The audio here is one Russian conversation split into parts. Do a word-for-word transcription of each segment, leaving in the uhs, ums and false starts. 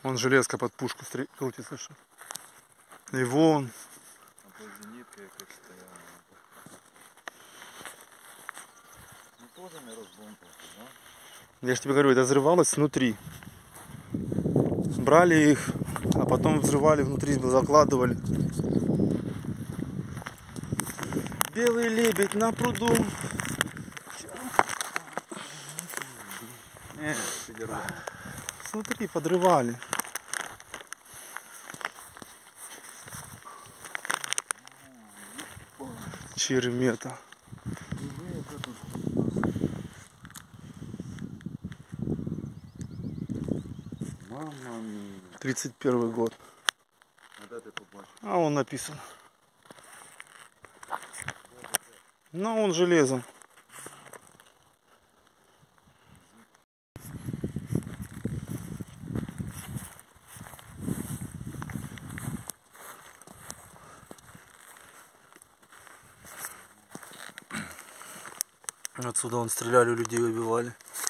Вон железка под пушку крутится. Что. И вон. Я же тебе говорю, это взрывалось снутри. Брали их, а потом взрывали внутри, закладывали. Белый лебедь на пруду. Смотри, подрывали. Черемета. тридцать первый год. А он написан. Ну, он железом. Отсюда он стреляли, людей убивали.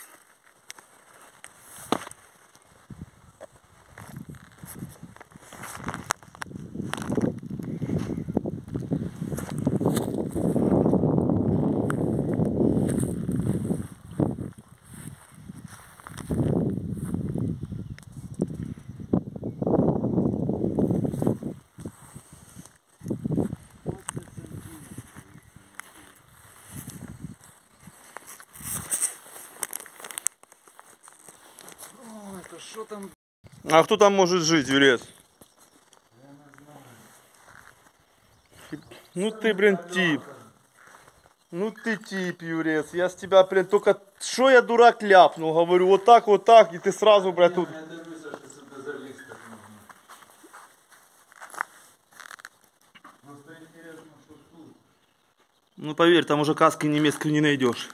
Что там? А кто там может жить, Юрец? Ну ты, блин, тип. Ну ты тип, Юрец. Я с тебя, блин, только... Что я, дурак, ляпнул? Говорю, вот так, вот так, и ты сразу, блядь, тут... Ну поверь, там уже каски немецкой не найдешь.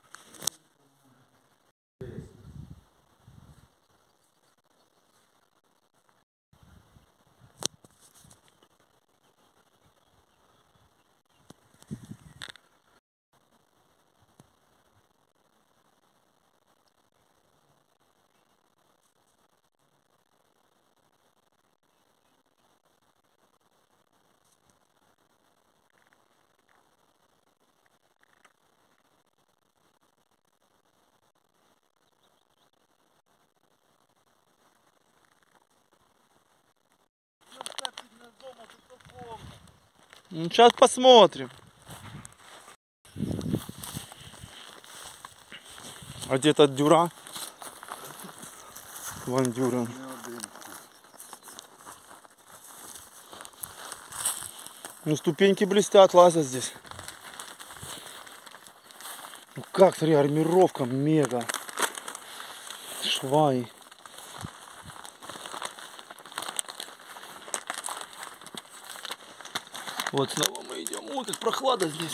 Ну, сейчас посмотрим. А где-то дюра? Вон дюра. Ну ступеньки блестят, лазят здесь. Ну как, смотри, армировка мега. Швай. Вот снова мы идем. Ой, как прохладно здесь.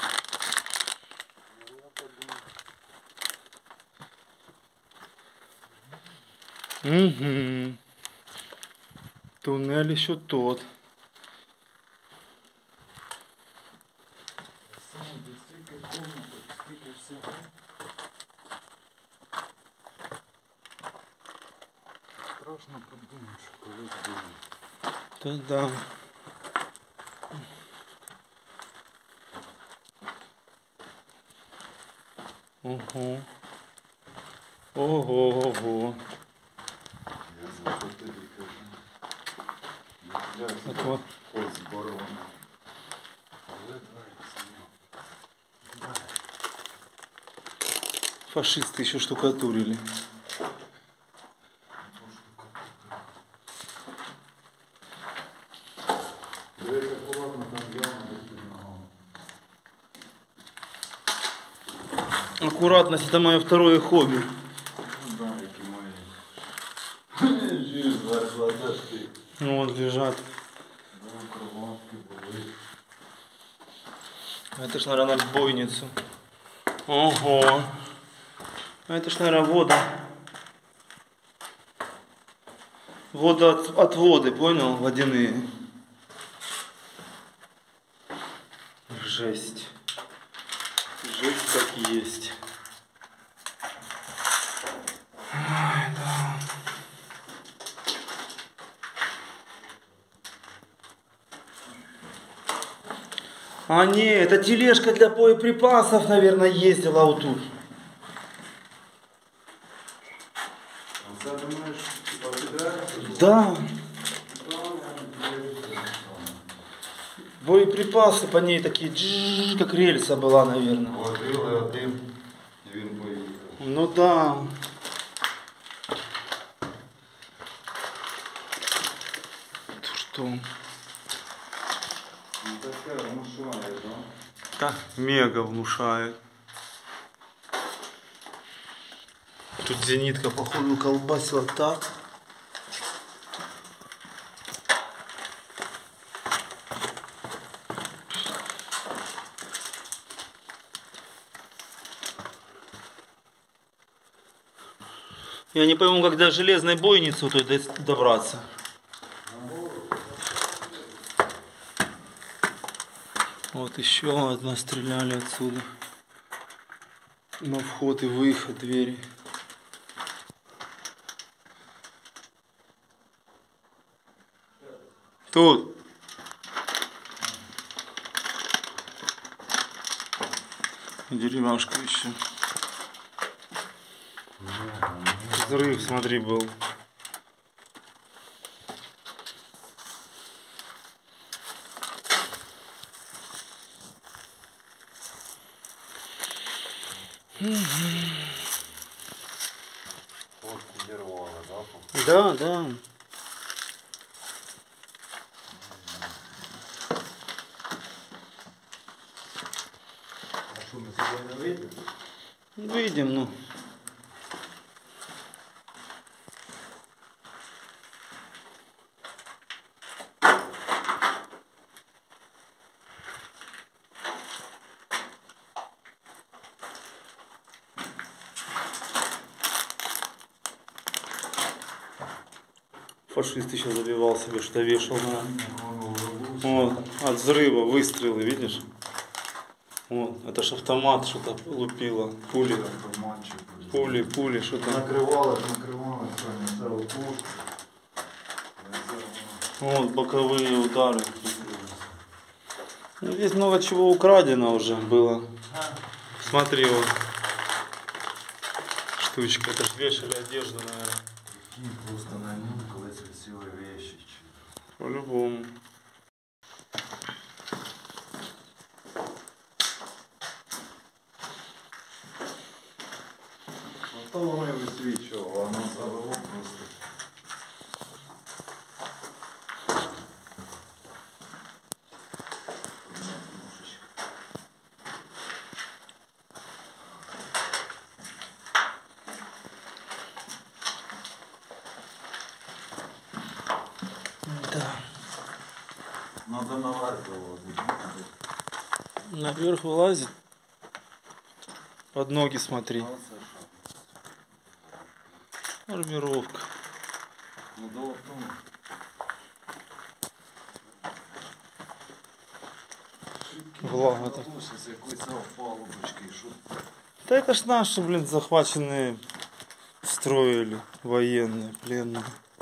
Угу. Туннель еще тот. Страшно подумать, что колись было. Да, да. Ого. Ого, ого. Так вот. Фашисты еще штукатурили. Аккуратность — это мое второе хобби. Ну вот лежат. Это ж, наверное, на бойницу. Ого. Это ж, наверное, вода. Водоотводы, понял? Водяные. Жесть. Жесть как есть. Ой, да. А не, это тележка для боеприпасов, наверное, ездила вот тут. А це, думаєш, типа, підрядиться? Да. Боеприпасы по ней такие, джжж, как рельса была, наверное. Вложили один, і він поїхав. Ну да. Что? Ну таке внушає, да? Да, мега внушает. Тут зенитка, походу, колбасила так. Я не пойму, как до железной бойницы вот этой добраться. Вот еще одна стреляли отсюда. На вход и выход двери. Тут. Деревяшка еще. Взрыв, смотри, был. От підірвало, да? Да, да. А що, ми сьогодні не вийдемо? Выйдем, ну. Фашист еще забивал себе, что вешал на... Вот, от взрыва выстрелы, видишь? Вот, это ж автомат что-то лупило, пули, Автоматчик. пули, пули, что-то. Накривали, накривали, це не пушку. Вот, боковые удары. Ну, здесь много чего украдено уже было. Смотри, вот. Штучка, это ж вешали одежду, наверное. Прикинь, просто на ньому колись висіли вещи. По-любому. Ну то воно і висвічувало, воно завело просто. Да. Надо наверх вилазити. Наверх вылазит. Под ноги смотри. А це що? Армировка. Ну дело в тому. Влага так. З якоїсь палубочки, що Да это ж наши, блин, захваченные строили военные, пленные.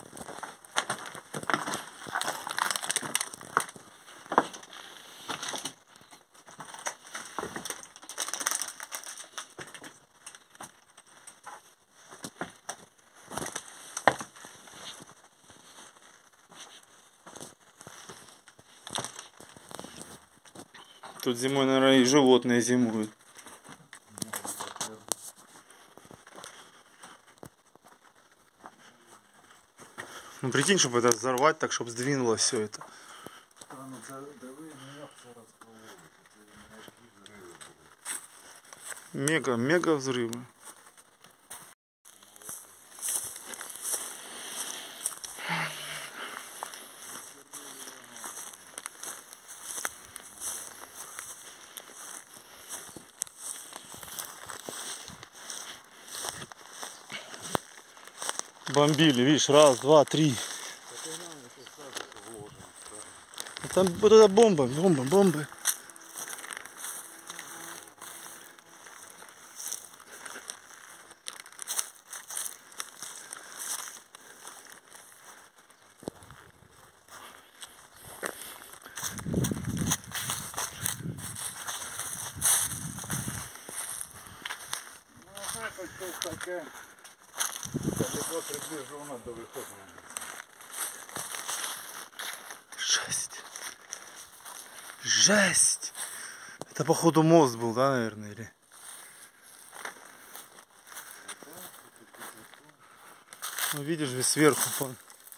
Тут зимой, наверное, и животные зимуют. Ну прикинь, чтобы это взорвать так, чтобы сдвинуло все это. Та, ну це диви, ну як це розкололи. Це м'які взриви були. Мега, мега взрывы. Бомбили, видишь, раз, два, три. Там вот эта бомба, бомба, бомба. Ось щось таке. Далеко приближено до виходу. Жесть. Жесть. Это походу мост был, да, наверное, или? Ну видишь, весь сверху.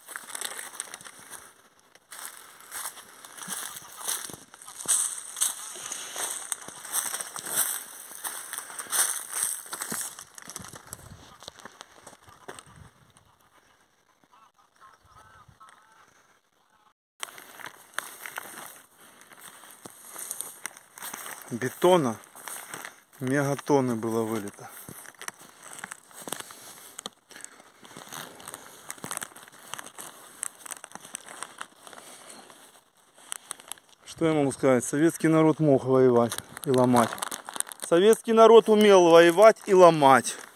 Бетона мегатонны было вылито. Что я могу сказать? Советский народ мог воевать и ломать. Советский народ умел воевать и ломать.